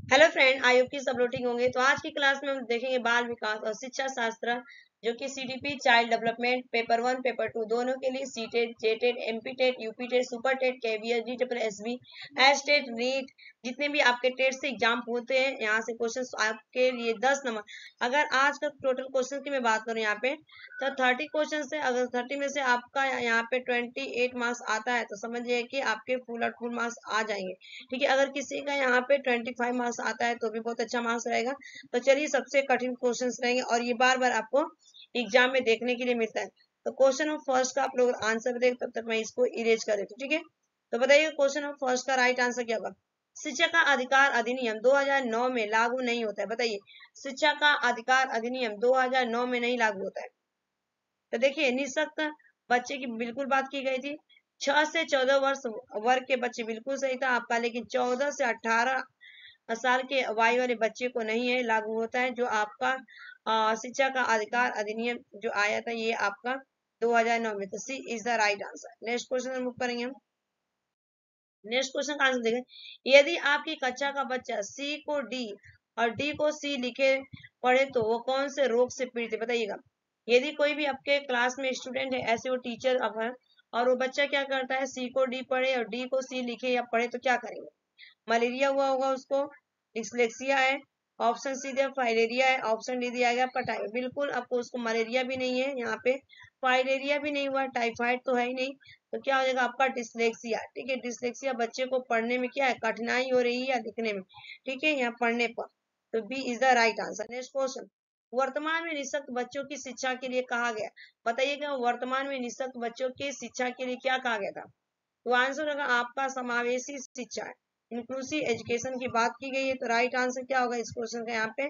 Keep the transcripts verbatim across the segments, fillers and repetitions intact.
Hello friend, I hope कि सब लोग ठीक होंगे। तो आज की क्लास में हम देखेंगे बाल विकास और शिक्षा शास्त्र, जो कि CDP child development paper one paper two दोनों के लिए CTET, JTET, MP TET, UP TET, super TET, KVS, D triple S B, S TET, NEET, जितने भी आपके टेट से एग्जाम होते हैं, यहाँ से क्वेश्चंस आपके लिए दस नंबर। अगर आज का टोटल क्वेश्चन की मैं बात करूँ यहाँ पे, तो थर्टी क्वेश्चन से अगर थर्टी में से आपका यहाँ पे ट्वेंटी एट मार्क्स आता है तो समझिए कि आपके फुल और फुल मार्क्स आ जाएंगे। ठीक है, अगर किसी का यहाँ पे ट्वेंटी फाइव मार्क्स आता है तो भी बहुत अच्छा मार्क्स रहेगा। तो चलिए, सबसे कठिन क्वेश्चन रहेंगे और ये बार बार आपको एग्जाम में देखने के लिए मिलता है। तो क्वेश्चन ऑफ फर्स्ट का आप लोग आंसर देख, तब तक मैं इसको इरेज कर देती हूँ। ठीक है, तो बताइए क्वेश्चन ऑफ फर्स्ट का राइट आंसर क्या होगा। शिक्षा का अधिकार अधिनियम दो हज़ार नौ में लागू नहीं होता है। बताइए, शिक्षा का अधिकार अधिनियम दो हज़ार नौ में नहीं लागू होता है। तो देखिए, निःशक्त बच्चे की बिल्कुल बात की गई थी। छह से चौदह वर्ष वर्ग के बच्चे बिल्कुल सही था आपका, लेकिन चौदह से अठारह साल के वायु वाले बच्चे को नहीं है लागू होता है। जो आपका अ, शिक्षा का अधिकार अधिनियम जो आया था, ये आपका दो हज़ार नौ में। तो C is the right answer. Next question move करेंगे हम। नेक्स्ट क्वेश्चन का आंसर देखें। यदि आपकी कक्षा का बच्चा सी को डी और डी को सी लिखे पढ़े तो वो कौन से रोग से पीड़ित है, बताइएगा। यदि कोई भी आपके क्लास में स्टूडेंट है, ऐसे वो टीचर अब है, और वो बच्चा क्या करता है, सी को डी पढ़े और डी को सी लिखे या पढ़े, तो क्या करेंगे। मलेरिया हुआ होगा उसको, डिसलेक्सिया है, ऑप्शन सी दिया फाइलेरिया है, ऑप्शन डी दिया गया पटाइया। बिल्कुल आपको उसको मलेरिया भी नहीं है यहाँ पे, फाइलेरिया भी नहीं हुआ, टाइफाइड तो है ही नहीं। तो क्या हो जाएगा आपका डिसलेक्सिया। ठीक है, डिसलेक्सिया बच्चे को पढ़ने में क्या है, कठिनाई हो रही है या दिखने में। ठीक है, यहाँ पढ़ने पर। तो B is the right answer. Next question. वर्तमान में निःशक्त बच्चों की शिक्षा के लिए कहा गया, बताइएगा वर्तमान में निःशक्त बच्चों की शिक्षा के लिए क्या कहा गया था। तो आंसर होगा आपका समावेशी शिक्षा, इंक्लूसिव एजुकेशन की बात की गई है। तो राइट आंसर क्या होगा इस क्वेश्चन का यहाँ पे,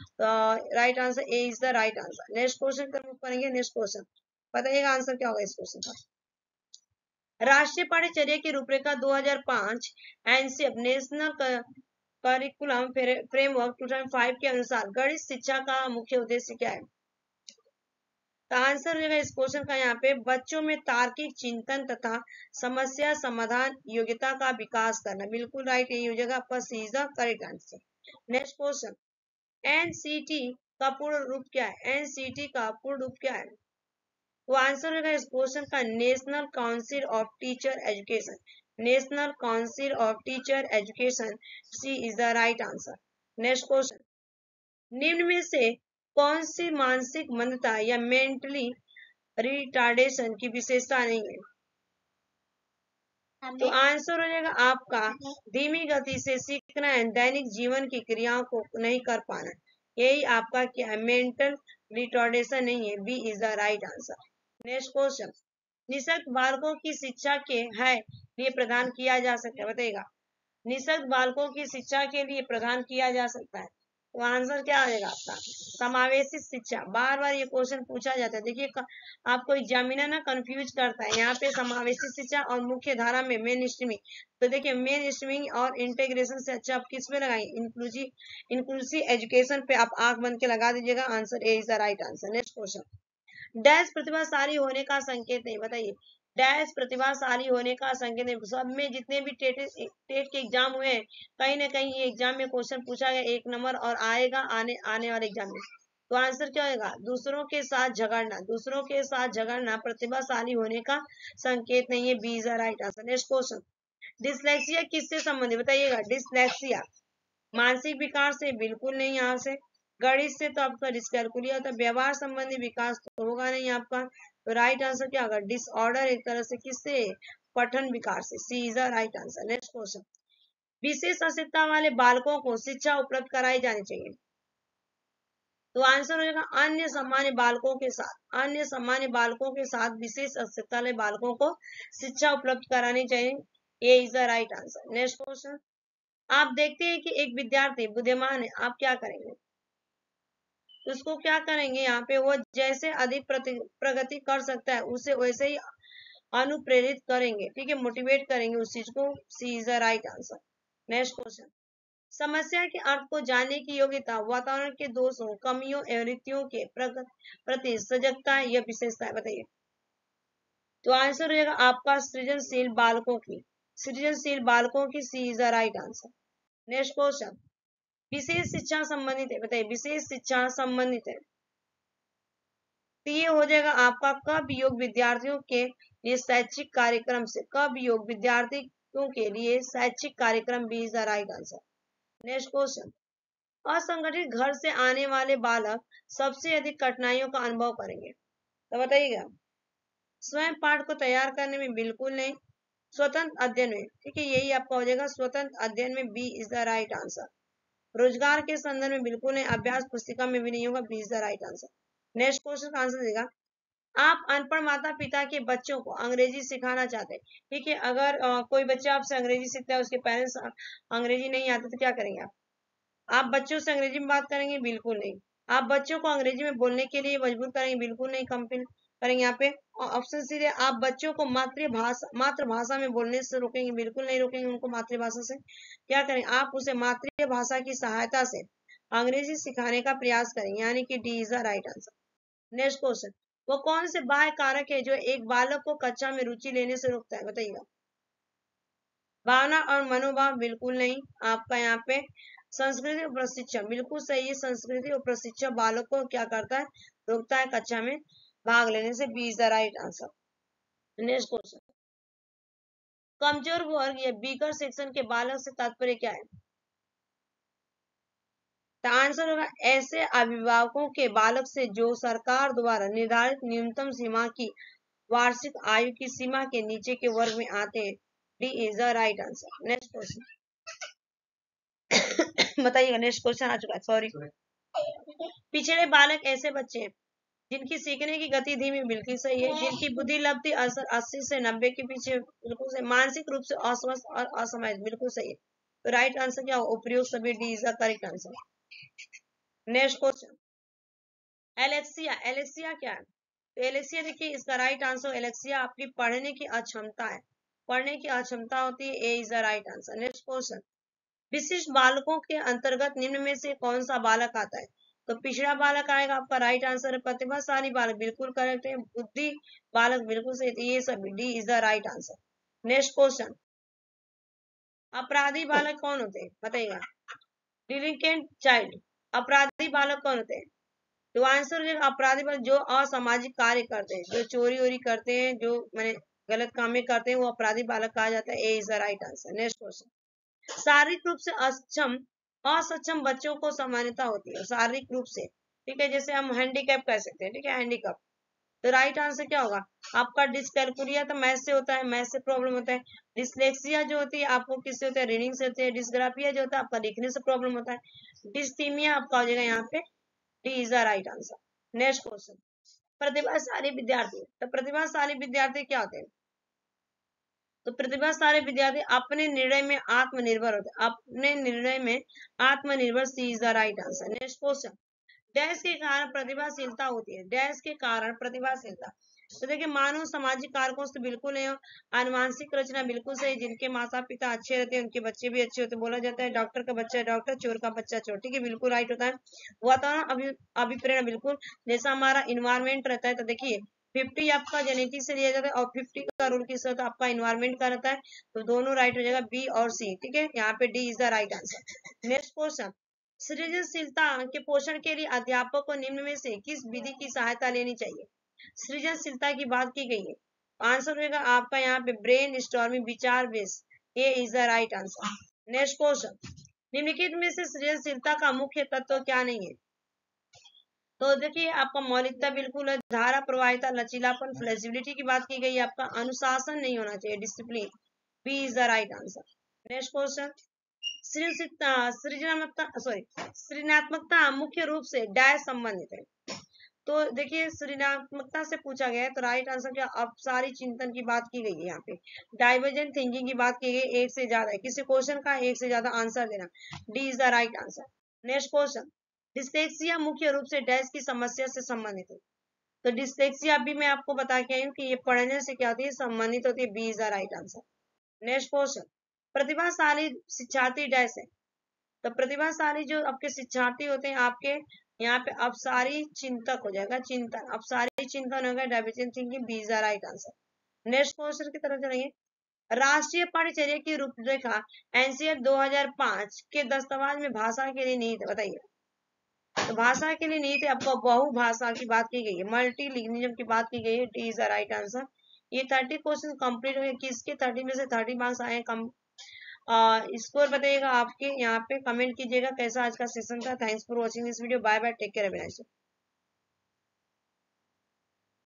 right answer A is the right answer. Next question का मूव करेंगे। नेक्स्ट क्वेश्चन बताइएगा आंसर क्या होगा इस क्वेश्चन का। राष्ट्रीय पाठ्यचर्या की रूपरेखा दो हज़ार पाँच एनसीएफ नेशनल करिकुलम फ्रेमवर्क दो हज़ार पाँच के अनुसार गणित शिक्षा का मुख्य उद्देश्य क्या है। तो आंसर हो जाएगा इस क्वेश्चन का यहाँ पे, बच्चों में तार्किक चिंतन तथा समस्या समाधान योग्यता का विकास करना। बिल्कुल राइट, यही हो जाएगा आपका C is the correct answer. Next question. NCT का पूर्ण रूप क्या है, एनसीटी का पूर्ण रूप क्या है। तो आंसर होगा इस क्वेश्चन का national council of teacher education, national council of teacher education. C is the right answer. Next question. निम्न में से कौन सी मानसिक मंदता या मेंटली रिटार्डेशन की विशेषता नहीं है। तो आंसर हो जाएगा आपका धीमी गति से सीखना है, दैनिक जीवन की क्रियाओं को नहीं कर पाना। यही आपका क्या है, मेंटल रिटार्डेशन नहीं है। B is the right answer. Next question. निःशक्त बालकों की शिक्षा के है लिए प्रदान किया जा सकता है, बताइएगा। निःशक्त बालकों की शिक्षा के लिए प्रदान किया जा सकता है। तो आंसर क्या आ जाएगा आपका, समावेशी शिक्षा। बार बार ये क्वेश्चन पूछा जाता है। देखिए, आपको एग्जामिनर ना कंफ्यूज करता है यहाँ पे समावेशी शिक्षा और मुख्य धारा में मेन स्ट्रीमिंग। तो देखिए, मेन स्ट्रीमिंग और इंटीग्रेशन से अच्छा आप किस में लगाएंगे, इंक्लूसिव इंक्लूसिव एजुकेशन पे आप आंख बंद के लगा दीजिएगा। Answer A is the right answer. Next question. Dash प्रतिभाशाली होने का संकेत नहीं, बताइए। डैश प्रतिभाशाली होने का संकेत नहीं। सब में जितने भी टेट टेट के एग्जाम हुए हैं, कहीं ना कहीं ये एग्जाम में क्वेश्चन पूछा गया एक नंबर और आएगा आने आने वाले एग्जाम में। तो आंसर क्या होगा, दूसरों के साथ झगड़ना, दूसरों के साथ झगड़ना प्रतिभाशाली होने का संकेत नहीं है। B is the right answer. Next question. Dyslexia किससे संबंधित, बताइएगा। डिसलेक्सिया मानसिक विकार से बिल्कुल नहीं, यहाँ से गणित से तो आपका डिस्कैलकुलिया होता है, व्यवहार संबंधी विकास तो होगा नहीं आपका। तो राइट आंसर क्या होगा, डिसऑर्डर एक तरह से किससे, पठन विकार से। C is the right answer. Next question. विशेष आवश्यकता वाले बालकों को शिक्षा उपलब्ध कराई जानी चाहिए। तो आंसर हो जाएगा अन्य सामान्य बालकों के साथ, अन्य सामान्य बालकों के साथ विशेष आवश्यकता वाले बालकों को शिक्षा उपलब्ध करानी चाहिए। A is the right answer. Next question. आप देखते हैं कि एक विद्यार्थी बुद्धिमान है, आप क्या करेंगे, उसको क्या करेंगे यहाँ पे, वो जैसे अधिक प्रगति कर सकता है उसे वैसे ही अनुप्रेरित करेंगे। ठीक है, मोटिवेट करेंगे उस चीज को। C is the right answer. Next question. समस्या के अर्थ को जानने की योग्यता वातावरण के दोषों, कमियों एवं रीतियों के प्रति सजगता या विशेषता है, बताइए। तो आंसर हो जाएगा आपका सृजनशील बालकों की, सृजनशील बालकों की। C is the right answer. Next question. विशेष शिक्षा संबंधित है, बताइए विशेष शिक्षा संबंधित है, तो ये हो जाएगा आपका कब योग विद्यार्थियों के लिए शैक्षिक कार्यक्रम से, कब योग विद्यार्थियों के लिए शैक्षिक कार्यक्रम B is the right answer. Next question, असंगठित घर से आने वाले बालक सबसे अधिक कठिनाइयों का अनुभव करेंगे, तो बताइएगा। स्वयं पाठ को तैयार करने में बिल्कुल नहीं, स्वतंत्र अध्ययन में, ठीक है, यही आपका हो जाएगा स्वतंत्र अध्ययन में, B is the right answer. रोजगार के संदर्भ में बिल्कुल नहीं, अभ्यास पुस्तिका में भी नहीं होगा, B is the right answer. Next question का आंसर देगा, आप अनपढ़ माता पिता के बच्चों को अंग्रेजी सिखाना चाहते हैं, ठीक है, अगर आ, कोई बच्चा आपसे अंग्रेजी सीखता है, उसके पेरेंट्स अंग्रेजी नहीं आते, तो क्या करेंगे आप आप बच्चों से अंग्रेजी में बात करेंगे, बिल्कुल नहीं। आप बच्चों को अंग्रेजी में बोलने के लिए मजबूर करेंगे, बिल्कुल नहीं कंपेल करेंगे। यहाँ पे ऑप्शन सी है, आप बच्चों को मातृभाषा मातृभाषा में बोलने से रोकेंगे, बिल्कुल नहीं रोकेंगे उनको मातृभाषा से। क्या करें, आप उसे मातृभाषा की सहायता से अंग्रेजी सिखाने का प्रयास करेंगे, यानी कि D is the right answer. Next question, वो कौन से बाह्य कारक है जो एक बालक को कक्षा में रुचि लेने से रोकता है, बताइएगा। भावना और मनोभाव, बिल्कुल नहीं। आपका यहाँ पे संस्कृति और प्रशिक्षण, बिल्कुल सही है, संस्कृति और प्रशिक्षण बालक को क्या करता है, रोकता है कक्षा में भाग लेने से, B is the right answer. Next question, कमजोर वर्ग या बीकर सेक्शन के बालक से तात्पर्य क्या है, तो आंसर होगा ऐसे अभिभावकों के बालक से जो सरकार द्वारा निर्धारित न्यूनतम सीमा की वार्षिक आयु की सीमा के नीचे के वर्ग में आते हैं, D is the right answer. Next question बताइएगा, नेक्स्ट क्वेश्चन आ चुका है, सॉरी। पिछड़े बालक ऐसे बच्चे हैं जिनकी सीखने की गति धीमी, बिल्कुल सही है। जिनकी बुद्धि लब्धि अस्सी से नब्बे के पीछे, बिल्कुल सही। मानसिक रूप से अस्वस्थ और असमय, बिल्कुल सही है। तो राइट आंसर क्या होगा, उपयुक्त सभी, D is the correct answer. Next question, alexia, alexia क्या है, तो एलेक्सिया देखिए इसका राइट आंसर, एलेक्सिया आपकी पढ़ने की अक्षमता है, पढ़ने की अक्षमता होती है, A is the right answer. Next question, विशिष्ट बालकों के अंतर्गत निम्न में से कौन सा बालक आता है, तो पिछड़ा बालक आएगा, आपका राइट आंसर है। प्रतिभाशाली बालक, बिल्कुल करेक्ट है। बुद्धि बालक, बिल्कुल सही, ये सभी, D is the right answer. Next question, अपराधी बालक कौन होते हैं, बताइएगा। डिलिंक्वेंट चाइल्ड, अपराधी बालक कौन होते हैं, तो आंसर हो अपराधी बालक जो असामाजिक कार्य करते हैं, जो चोरी वोरी करते हैं, जो मैंने गलत काम में करते हैं, वो अपराधी बालक कहा जाता है, A is the right answer. Next question, शारीरिक रूप से अक्षम असक्षम बच्चों को सामान्यता होती है, शारीरिक रूप से, ठीक है, जैसे हम हैंडीकैप कह सकते हैं, ठीक है, हैंडीकैप। तो राइट आंसर क्या होगा आपका, डिस्कैलकुलिया तो मैथ से होता है, मैथ से प्रॉब्लम होता है। डिसलेक्सिया जो होती है आपको किससे होता है, रीडिंग से होती है। डिस्ग्राफिया जो होता है आपका लिखने से प्रॉब्लम होता है। डिस्थीमिया आपका हो जाएगा यहाँ पे, D is the right answer. Next question, प्रतिभाशाली विद्यार्थी, तो प्रतिभाशाली विद्यार्थी क्या होते हैं, तो प्रतिभाशाली विद्यार्थी अपने निर्णय में आत्मनिर्भर होते हैं, अपने निर्णय में आत्मनिर्भर, C is the right answer. Next question, dash के कारण प्रतिभाशीलता होती है, डैश के कारण प्रतिभाशीलता, तो देखिए मानव सामाजिक कारकों से बिल्कुल नहीं हो, आनुवांशिक रचना बिल्कुल सही, जिनके माता पिता अच्छे रहते हैं उनके बच्चे भी अच्छे होते हैं, बोला जाता है डॉक्टर का बच्चा डॉक्टर, चोर का बच्चा चोर, ठीक है, बिल्कुल राइट होता है। वातावरण अभि अभिप्रेरण, बिल्कुल, जैसा हमारा इन्वायरमेंट रहता है, तो देखिए फिफ्टी आपका जेनेटिक से लिया जाता है और फिफ्टी का रूल किस होता है, आपका इन्वायरमेंट का रहता है, तो दोनों राइट हो जाएगा, बी और सी, ठीक है, यहाँ पे D is the right answer. Next question, सृजनशीलता के पोषण के लिए अध्यापक को निम्न में से किस विधि की सहायता लेनी चाहिए, सृजनशीलता की बात की गई है, आंसर होगा आपका यहाँ पे ब्रेन स्टॉर्मिंग, विचार base, A is the right answer. Next question, निम्नलिखित में से सृजनशीलता का मुख्य तत्व क्या नहीं है, तो देखिए आपका मौलिकता बिल्कुल है, धारा प्रवाहिता, लचीलापन, फ्लेक्सिबिलिटी की बात की गई है, आपका अनुशासन नहीं होना चाहिए, discipline, B is the right answer. Next question, सृजनात्मकता सॉरी सृजनात्मकता मुख्य रूप से डैश संबंधित है, तो देखिए सृजनात्मकता से पूछा गया है, तो राइट आंसर क्या, अपसारी चिंतन की बात की गई है, यहाँ पे डाइवर्जेंट थिंकिंग की बात की गई, एक से ज्यादा है, किसी क्वेश्चन का एक से ज्यादा आंसर देना, D is the right answer. Next question, dyslexia मुख्य रूप से डैश की समस्या से संबंधित है, तो डिस्लेक्सिया अभी मैं आपको बता के आई हूँ कि ये पढ़ने से क्या होती है, संबंधित होती है, B is the right answer. Next question, प्रतिभाशाली शिक्षार्थी डैश है, तो प्रतिभाशाली जो आपके शिक्षार्थी होते हैं आपके यहाँ पे अपसारी चिंतक हो जाएगा, चिंतन, अपसारी चिंतन होगा, divergent thinking, B is the right answer. Next question की तरफ चलेंगे, राष्ट्रीय पाठ्यचर्या की रूपरेखा एनसीईआरटी दो हज़ार पाँच के दस्तावेज में भाषा के लिए नीति बताइए। तो भाषा के लिए नीति आपको बहुभाषा की बात की गई है, मल्टीलिंगुअलिज्म की बात की गई है। D is the right answer. ये थर्टी क्वेश्चन कंप्लीट हो गए। किसके थर्टी में से थर्टी मार्क्स आए कम स्कोर बताइएगा आपके यहाँ पे कमेंट कीजिएगा कैसा आज का सेशन था। Thanks for watching this video. Bye bye, take care, have a nice day.